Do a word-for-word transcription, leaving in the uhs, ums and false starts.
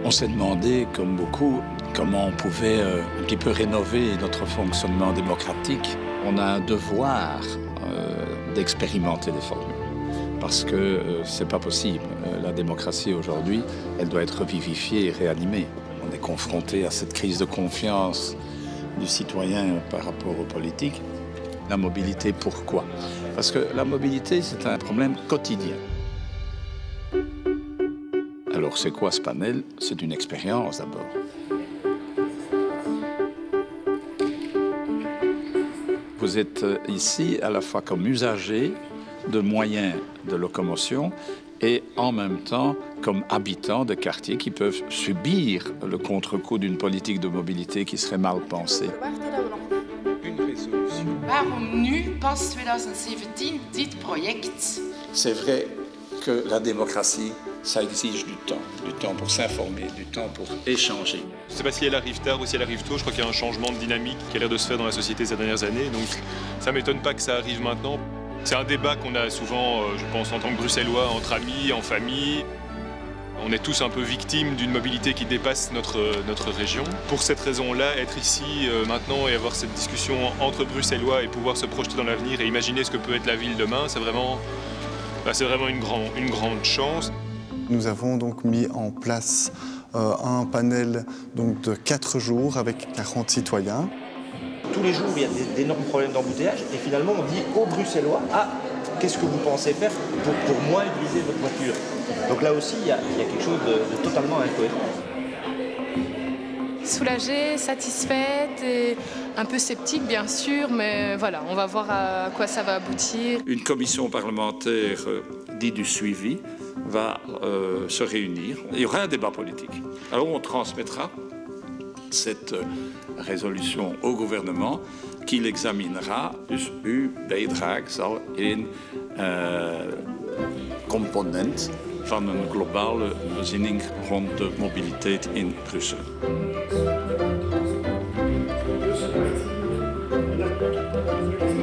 On s'est demandé, comme beaucoup, comment on pouvait euh, un petit peu rénover notre fonctionnement démocratique. On a un devoir euh, d'expérimenter des formules, parce que euh, c'est pas possible. Euh, la démocratie aujourd'hui, elle doit être vivifiée et réanimée. On est confronté à cette crise de confiance du citoyen par rapport aux politiques. La mobilité, pourquoi? Parce que la mobilité, c'est un problème quotidien. Alors, c'est quoi ce panel? C'est une expérience d'abord. Vous êtes ici à la fois comme usager de moyens de locomotion et en même temps comme habitants de quartiers qui peuvent subir le contre-coup d'une politique de mobilité qui serait mal pensée. Une résolution. Waarom nu pas twintig zeventien dit project? C'est vrai que la démocratie, ça exige du temps, du temps pour s'informer, du temps pour échanger. Je ne sais pas si elle arrive tard ou si elle arrive tôt, je crois qu'il y a un changement de dynamique qui a l'air de se faire dans la société ces dernières années, donc ça ne m'étonne pas que ça arrive maintenant. C'est un débat qu'on a souvent, je pense, en tant que Bruxellois, entre amis, en famille. On est tous un peu victimes d'une mobilité qui dépasse notre, notre région. Pour cette raison-là, être ici euh, maintenant et avoir cette discussion entre Bruxellois et pouvoir se projeter dans l'avenir et imaginer ce que peut être la ville demain, c'est vraiment, bah, c'est vraiment une, grand, une grande chance. Nous avons donc mis en place euh, un panel donc, de quatre jours avec quarante citoyens. Tous les jours, il y a d'énormes problèmes d'embouteillage et finalement, on dit aux Bruxellois, ah, qu'est-ce que vous pensez faire pour, pour moins utiliser votre voiture? Donc là aussi, il y a, il y a quelque chose de, de totalement incohérent. Soulagée, satisfaite et un peu sceptique, bien sûr, mais voilà, on va voir à quoi ça va aboutir. Une commission parlementaire euh, dite du suivi va euh, se réunir. Il y aura un débat politique. Alors on transmettra cette euh, résolution au gouvernement qui l'examinera. Dus uw bijdrage zal een uh, component van een globale bezinning rond de mobiliteit in Brussel. Thank you.